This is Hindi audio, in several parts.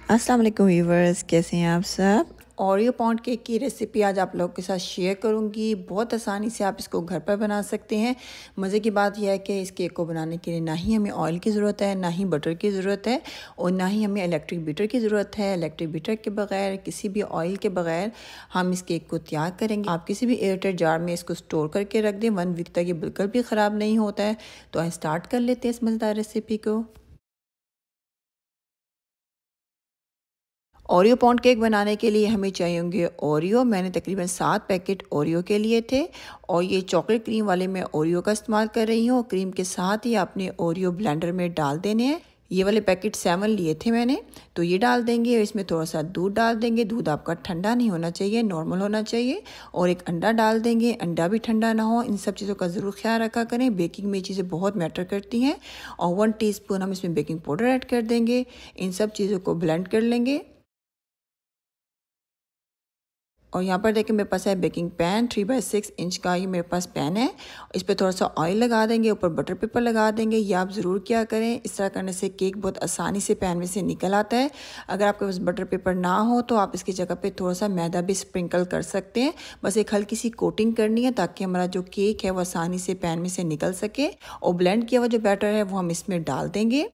अस्सलाम वालेकुम व्यूवर्स, कैसे हैं आप सब। ओरियो पाउंड केक की रेसिपी आज आप लोगों के साथ शेयर करूंगी। बहुत आसानी से आप इसको घर पर बना सकते हैं। मज़े की बात यह है कि इस केक को बनाने के लिए ना ही हमें ऑयल की ज़रूरत है, ना ही बटर की ज़रूरत है और ना ही हमें इलेक्ट्रिक बीटर की ज़रूरत है। इलेक्ट्रिक बीटर के बगैर, किसी भी ऑयल के बगैर हम इस केक को तैयार करेंगे। आप किसी भी एयरटाइट जार में इसको स्टोर करके रख दें, 1 वीक तक ये बिल्कुल भी ख़राब नहीं होता है। तो हम स्टार्ट कर लेते हैं इस मज़ेदार रेसिपी को। ओरियो पाउंड केक बनाने के लिए हमें चाहिए होंगे ओरियो। मैंने तकरीबन 7 पैकेट ओरियो के लिए थे और ये चॉकलेट क्रीम वाले मैं ओरियो का इस्तेमाल कर रही हूँ। क्रीम के साथ ही आपने ओरियो ब्लेंडर में डाल देने हैं। ये वाले पैकेट 7 लिए थे मैंने, तो ये डाल देंगे और इसमें थोड़ा सा दूध डाल देंगे। दूध आपका ठंडा नहीं होना चाहिए, नॉर्मल होना चाहिए। और एक अंडा डाल देंगे, अंडा भी ठंडा ना हो। इन सब चीज़ों का ज़रूर ख्याल रखा करें, बेकिंग में ये चीज़ें बहुत मैटर करती हैं। और 1 टीस्पून हम इसमें बेकिंग पाउडर ऐड कर देंगे। इन सब चीज़ों को ब्लेंड कर लेंगे। और यहाँ पर देखिए मेरे पास है बेकिंग पैन, 3/6 इंच का ये मेरे पास पैन है। इस पर थोड़ा सा ऑयल लगा देंगे, ऊपर बटर पेपर लगा देंगे। ये आप ज़रूर क्या करें, इस तरह करने से केक बहुत आसानी से पैन में से निकल आता है। अगर आपके पास बटर पेपर ना हो तो आप इसकी जगह पे थोड़ा सा मैदा भी स्प्रिंकल कर सकते हैं। बस एक हल्की सी कोटिंग करनी है ताकि हमारा जो केक है वो आसानी से पैन में से निकल सके। और ब्लेंड किया हुआ जो बैटर है वो हम इसमें डाल देंगे।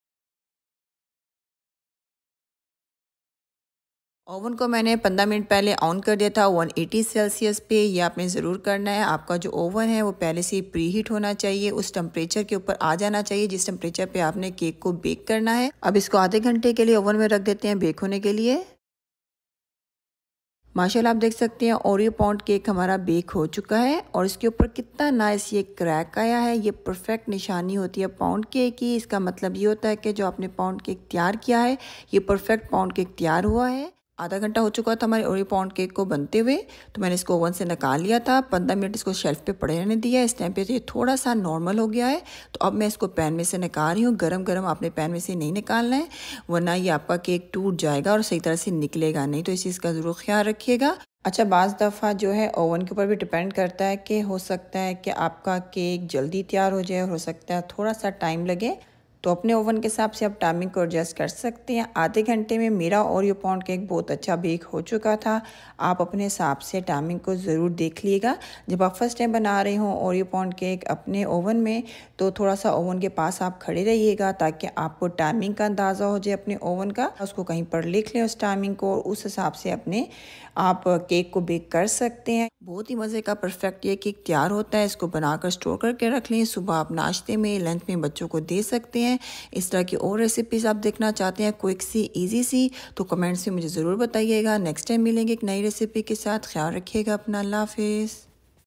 ओवन को मैंने 15 मिनट पहले ऑन कर दिया था 180 सेल्सियस पे। ये आपने ज़रूर करना है। आपका जो ओवन है वो पहले से ही प्री हीट होना चाहिए, उस टेम्परेचर के ऊपर आ जाना चाहिए जिस टेम्परेचर पे आपने केक को बेक करना है। अब इसको आधे घंटे के लिए ओवन में रख देते हैं बेक होने के लिए। माशाल्लाह आप देख सकते हैं ओरियो पाउंड केक हमारा बेक हो चुका है और इसके ऊपर कितना नाइस ये क्रैक आया है। ये परफेक्ट निशानी होती है पाउंड केक की। इसका मतलब ये होता है कि जो आपने पाउंड केक तैयार किया है ये परफेक्ट पाउंड केक तैयार हुआ है। आधा घंटा हो चुका था हमारे ओरियो पाउंड केक को बनते हुए, तो मैंने इसको ओवन से निकाल लिया था। 15 मिनट इसको शेल्फ पे पड़े रहने दिया। इस टाइम पे तो ये थोड़ा सा नॉर्मल हो गया है। तो अब मैं इसको पैन में से निकाल रही हूँ। गरम गरम आपने पैन में से नहीं निकालना है, वरना ये आपका केक टूट जाएगा और सही तरह से निकलेगा नहीं। तो इस चीज़ का ज़रूर ख्याल रखिएगा। अच्छा, बाज़ दफ़ा जो है ओवन के ऊपर भी डिपेंड करता है कि हो सकता है कि आपका केक जल्दी तैयार हो जाए और हो सकता है थोड़ा सा टाइम लगे। तो अपने ओवन के हिसाब से आप टाइमिंग को एडजस्ट कर सकते हैं। आधे घंटे में मेरा ओरियो पाउंड केक बहुत अच्छा बेक हो चुका था। आप अपने हिसाब से टाइमिंग को ज़रूर देख लीजिएगा। जब आप फर्स्ट टाइम बना रहे हो ओरियो पाउंड केक अपने ओवन में, तो थोड़ा सा ओवन के पास आप खड़े रहिएगा ताकि आपको टाइमिंग का अंदाज़ा हो जाए अपने ओवन का। उसको कहीं पर लिख लें उस टाइमिंग को और उस हिसाब से अपने आप केक को बेक कर सकते हैं। बहुत ही मज़े का परफेक्ट ये केक तैयार होता है। इसको बनाकर स्टोर करके रख लें। सुबह आप नाश्ते में, लंच में बच्चों को दे सकते हैं। इस तरह की और रेसिपीज़ आप देखना चाहते हैं क्विक सी, इजी सी, तो कमेंट्स में मुझे ज़रूर बताइएगा। नेक्स्ट टाइम मिलेंगे एक नई रेसिपी के साथ। ख्याल रखिएगा अपना। अल्लाह हाफिज़।